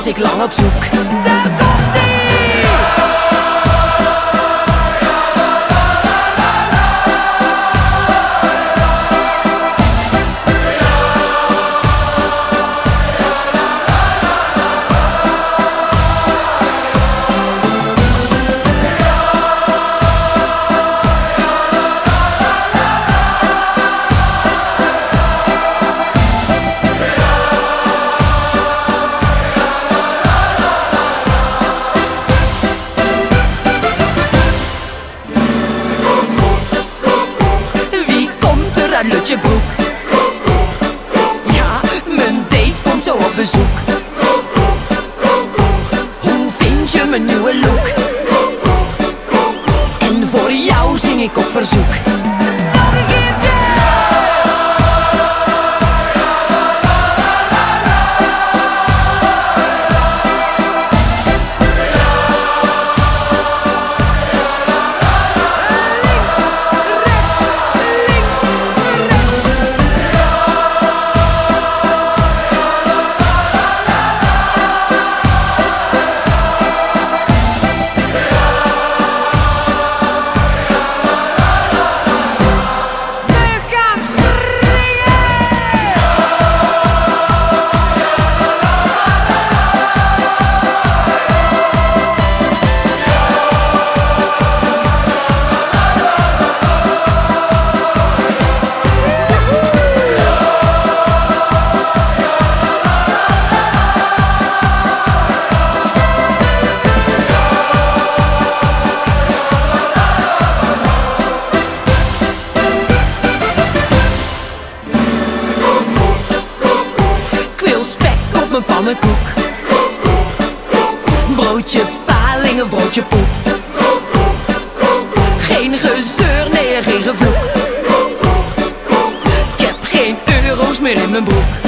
ik lang op zoek. Daar komt-ie! Uit Lutjebroek. Ja, mijn date komt zo op bezoek. Hoe vind je mijn nieuwe look? En voor jou zing ik op verzoek. Nog een keertje! Mijn pannenkoek. Broodje paling of broodje poep. Geen gezeur, nee, geen gevloek. Ik heb geen euro's meer in mijn broek.